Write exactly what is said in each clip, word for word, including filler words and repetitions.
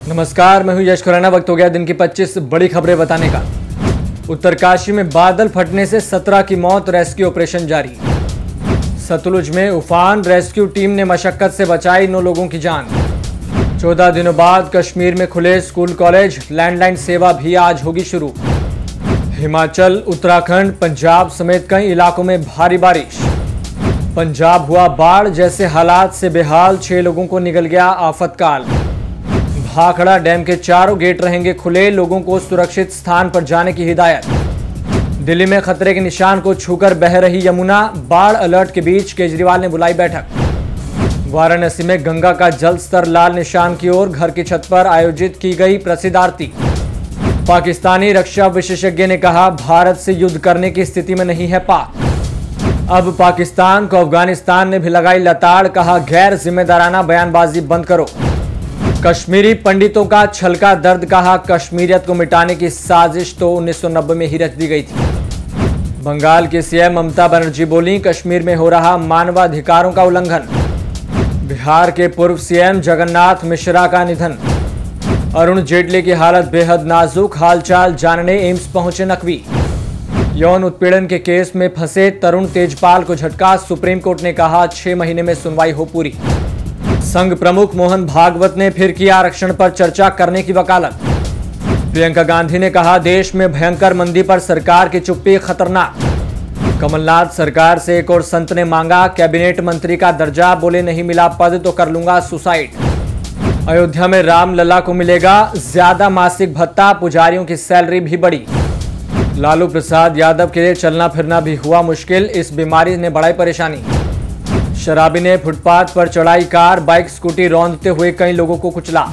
नमस्कार, मैं हूं यश खुराना। वक्त हो गया दिन की पच्चीस बड़ी खबरें बताने का। उत्तरकाशी में बादल फटने से सत्रह की मौत, रेस्क्यू ऑपरेशन जारी। सतलुज में उफान, रेस्क्यू टीम ने मशक्कत से बचाई नौ लोगों की जान। चौदह दिनों बाद कश्मीर में खुले स्कूल कॉलेज, लैंडलाइन सेवा भी आज होगी शुरू। हिमाचल, उत्तराखंड, पंजाब समेत कई इलाकों में भारी बारिश। पंजाब हुआ बाढ़ जैसे हालात से बेहाल, छह लोगों को निगल गया आफतकाल। भाखड़ा डैम के चारों गेट रहेंगे खुले, लोगों को सुरक्षित स्थान पर जाने की हिदायत। दिल्ली में खतरे के निशान को छूकर बह रही यमुना, बाढ़ अलर्ट के बीच केजरीवाल ने बुलाई बैठक। वाराणसी में गंगा का जल स्तर लाल निशान की ओर, घर की छत पर आयोजित की गई प्रसिद्ध आरती। पाकिस्तानी रक्षा विशेषज्ञ ने कहा, भारत से युद्ध करने की स्थिति में नहीं है पाक। अब पाकिस्तान को अफगानिस्तान ने भी लगाई लताड़, कहा गैर जिम्मेदाराना बयानबाजी बंद करो। कश्मीरी पंडितों का छलका दर्द, कहा कश्मीरियत को मिटाने की साजिश तो उन्नीस सौ नब्बे में ही रच दी गई थी। बंगाल की सीएम ममता बनर्जी बोली, कश्मीर में हो रहा मानवाधिकारों का उल्लंघन। बिहार के पूर्व सीएम जगन्नाथ मिश्रा का निधन। अरुण जेटली की हालत बेहद नाजुक, हालचाल जानने एम्स पहुंचे नकवी। यौन उत्पीड़न के केस में फंसे तरुण तेजपाल को झटका, सुप्रीम कोर्ट ने कहा छह महीने में सुनवाई हो पूरी। संघ प्रमुख मोहन भागवत ने फिर किया आरक्षण पर चर्चा करने की वकालत। प्रियंका गांधी ने कहा, देश में भयंकर मंदी पर सरकार की चुप्पी खतरनाक। कमलनाथ सरकार से एक और संत ने मांगा कैबिनेट मंत्री का दर्जा, बोले नहीं मिला पद तो कर लूंगा सुसाइड। अयोध्या में रामलला को मिलेगा ज्यादा मासिक भत्ता, पुजारियों की सैलरी भी बढ़ी। लालू प्रसाद यादव के लिए चलना फिरना भी हुआ मुश्किल, इस बीमारी ने बढ़ाई परेशानी। शराबी ने फुटपाथ पर चढ़ाई कार, बाइक स्कूटी रौंदते हुए कई लोगों को कुचला।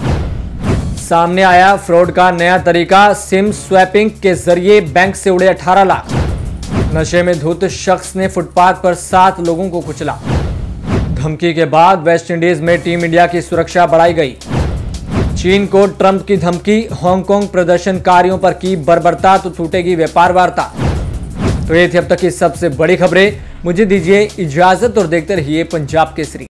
सामने आया फ्रॉड का नया तरीका, सिम स्वैपिंग के जरिए बैंक से उड़े अठारह लाख। नशे में धुत शख्स ने फुटपाथ पर सात लोगों को कुचला। धमकी के बाद वेस्टइंडीज में टीम इंडिया की सुरक्षा बढ़ाई गई। चीन को ट्रंप की धमकी, हांगकांग प्रदर्शनकारियों पर की बर्बरता तो टूटेगी व्यापार वार्ता। तो ये थी अब तक की सबसे बड़ी खबरें। मुझे दीजिए इजाजत और देखते रहिए पंजाब केसरी।